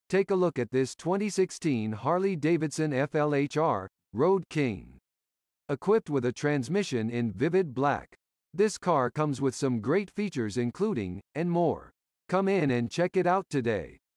Take a look at this 2016 Harley-Davidson FLHR, Road King. Equipped with a transmission in vivid black. This car comes with some great features including, and more. Come in and check it out today.